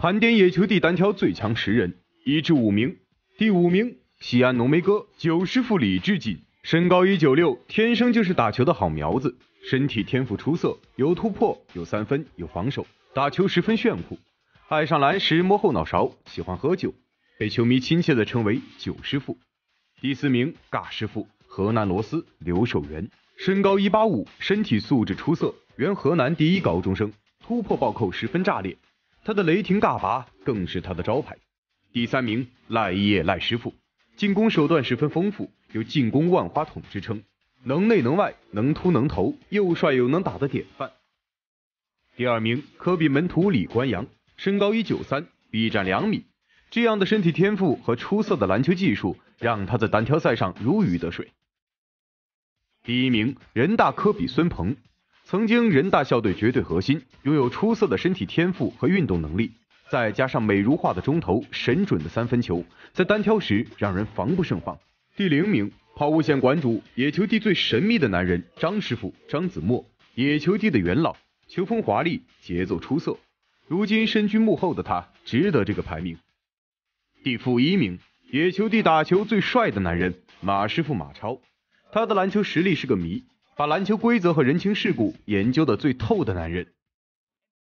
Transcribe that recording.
盘点野球帝单挑最强10人，1至5名。第5名，西安浓眉哥9师傅李志锦，身高196，天生就是打球的好苗子，身体天赋出色，有突破，有3分，有防守，打球十分炫酷。爱上篮时摸后脑勺，喜欢喝酒，被球迷亲切地称为9师傅。第4名，尬师傅河南罗斯刘守元，身高185，身体素质出色，原河南第1高中生，突破暴扣十分炸裂，他的雷霆尬拔更是他的招牌。第3名，赖一叶赖师傅，进攻手段十分丰富，有进攻万花筒之称，能内能外，能突能投，又帅又能打的典范。第2名，科比门徒李关阳，身高193，臂展2米，这样的身体天赋和出色的篮球技术让他在单挑赛上如鱼得水。第1名，人大科比孙鹏，曾经人大校队绝对核心，拥有出色的身体天赋和运动能力，再加上美如画的中投，神准的3分球，在单挑时让人防不胜防。第0名，抛物线馆主野球帝最神秘的男人张师傅张子墨，野球帝的元老，球风华丽，节奏出色，如今身居幕后的他值得这个排名。第负1名，野球帝打球最帅的男人马师傅马超，他的篮球实力是个谜，把篮球规则和人情世故研究的最透的男人。